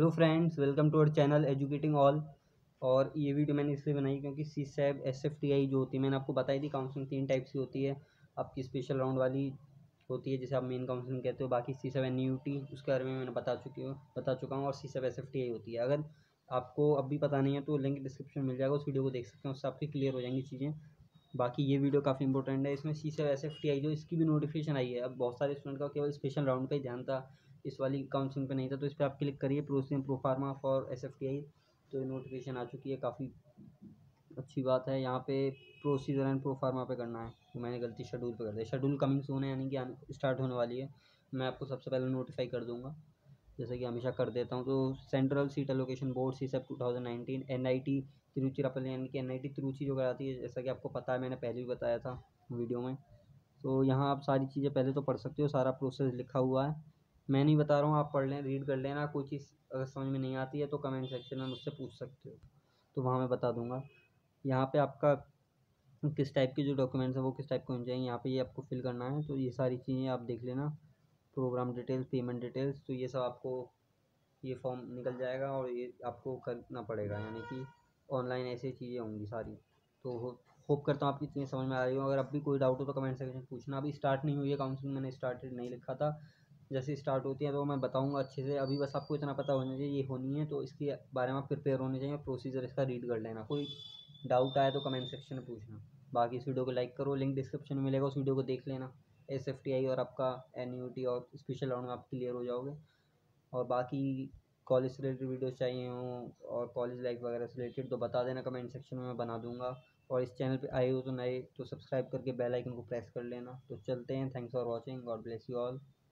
Hello friends, welcome to our channel educating all. और ये video मैंने इसलिए बनाई क्योंकि CSAB-SFTI जो होती है, मैंने आपको बताई थी काउंसलिंग 3 टाइप्स की होती है। आपकी स्पेशल राउंड वाली होती है जिसे आप मेन काउंसलिंग कहते हो। बाकी CSAB-NEUT उसके बारे में मैंने बता चुका हूँ। और CSAB-SFTI होती है। अगर आपको अब भी पता नहीं है तो लिंक डिस्क्रिप्शन मिल जाएगा, उस वीडियो को देख सकते हैं, उससे आपकी क्लियर हो जाएंगी चीज़ें। बाकी ये वीडियो काफ़ी इंपॉर्टेंट है। इसमें CSAB-SFTI जो इसकी भी नोटिफिकेशन आई है। अब बहुत सारे स्टूडेंट का केवल स्पेशल राउंड पे ही ध्यान था, इस वाली काउंसलिंग पे नहीं था। तो इस पर आप क्लिक करिए, प्रोसीजर प्रोफार्मा फॉर SFTI। तो नोटिफिकेशन आ चुकी है, काफ़ी अच्छी बात है। यहाँ पे प्रोसीजर एंड प्रोफार्मा पे करना है, तो मैंने गलती शेड्यूल पे कर दिया। शेड्यूल कमिंग सून है, यानी कि स्टार्ट होने वाली है। मैं आपको सबसे पहले नोटिफाई कर दूँगा, जैसे कि हमेशा कर देता हूँ। तो central seat allocation board CSAB 2019 NIT Tiruchirappalli, यानी कि NIT तिरुचि जो कराती है, जैसा कि आपको पता है, मैंने पहले भी बताया था वीडियो में। तो यहाँ आप सारी चीज़ें पहले तो पढ़ सकते हो, सारा प्रोसेस लिखा हुआ है। मैं नहीं बता रहा हूँ, आप पढ़ लें, रीड कर लेना। कोई चीज़ अगर समझ में नहीं आती है तो कमेंट सेक्शन में मुझसे पूछ सकते हो, तो वहाँ मैं बता दूँगा। यहाँ पे आपका किस टाइप के जो डॉक्यूमेंट्स हैं वो किस टाइप के होने चाहिए, यहाँ पे ये आपको फिल करना है। तो ये सारी चीज़ें आप देख लेना, प्रोग्राम डिटेल्स, पेमेंट डिटेल्स, तो ये सब आपको ये फॉर्म निकल जाएगा और ये आपको करना पड़ेगा, यानी कि ऑनलाइन ऐसी चीज़ें होंगी सारी। तो होप करता हूँ आपकी चीज़ें समझ में आ रही हो। अगर अब भी कोई डाउट हो तो कमेंट सेक्शन में पूछना। अभी स्टार्ट नहीं हुई है काउंसलिंग, मैंने स्टार्टेड नहीं लिखा था। जैसे स्टार्ट होती है तो मैं बताऊंगा अच्छे से। अभी बस आपको इतना पता होना चाहिए ये होनी है, तो इसके बारे में आप प्रिपेयर होने चाहिए। प्रोसीजर इसका रीड कर लेना। कोई डाउट आए तो कमेंट सेक्शन में पूछना। बाकी इस वीडियो को लाइक करो, लिंक डिस्क्रिप्शन में मिलेगा, उस वीडियो को देख लेना। SFTI और आपका NUT और स्पेशल राउंड में आप क्लियर हो जाओगे। और बाकी कॉलेज से रिलेटेड वीडियोस चाहिए हों और कॉलेज लाइफ वगैरह से रिलेटेड, तो बता देना कमेंट सेक्शन में, मैं बना दूंगा। और इस चैनल पे आए हो तो नए तो सब्सक्राइब करके बेल आइकन को प्रेस कर लेना। तो चलते हैं, thanks for watching, God bless you all.